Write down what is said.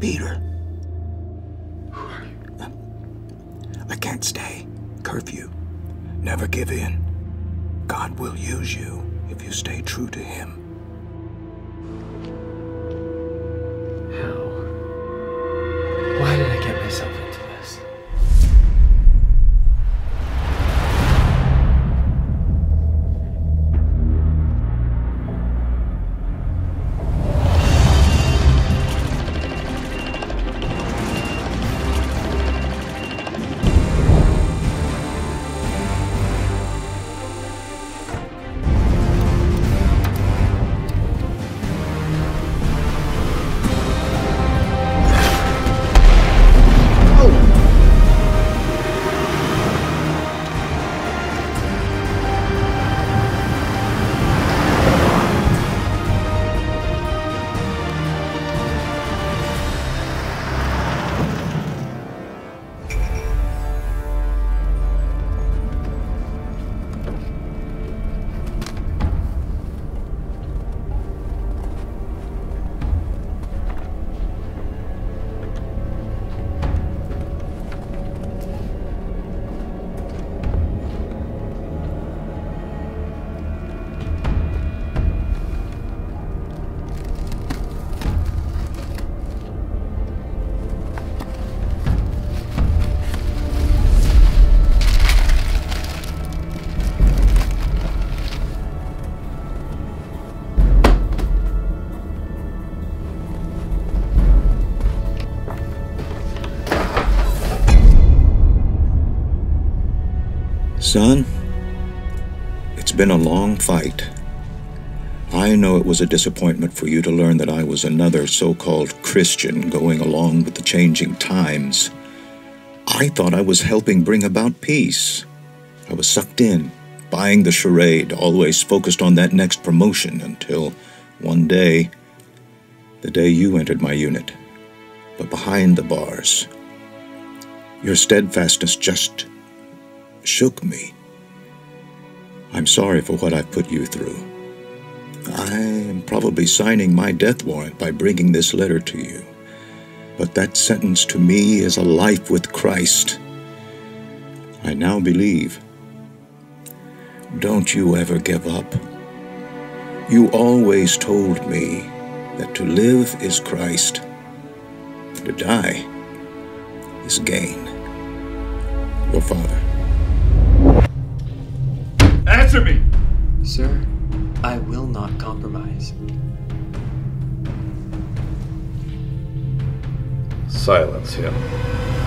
Peter, Who are you? I can't stay. Curfew. Never give in. God will use you if you stay true to him. How? Why did I get myself into this? Son, it's been a long fight. I know it was a disappointment for you to learn that I was another so-called Christian going along with the changing times. I thought I was helping bring about peace. I was sucked in, buying the charade, always focused on that next promotion until one day, the day you entered my unit, but behind the bars. Your steadfastness just shook me. I'm sorry for what I've put you through. I am probably signing my death warrant by bringing this letter to you. But that sentence to me is a life with Christ. I now believe. Don't you ever give up. You always told me that to live is Christ, to die is gain. Your father. Answer me! Sir, I will not compromise. Silence him.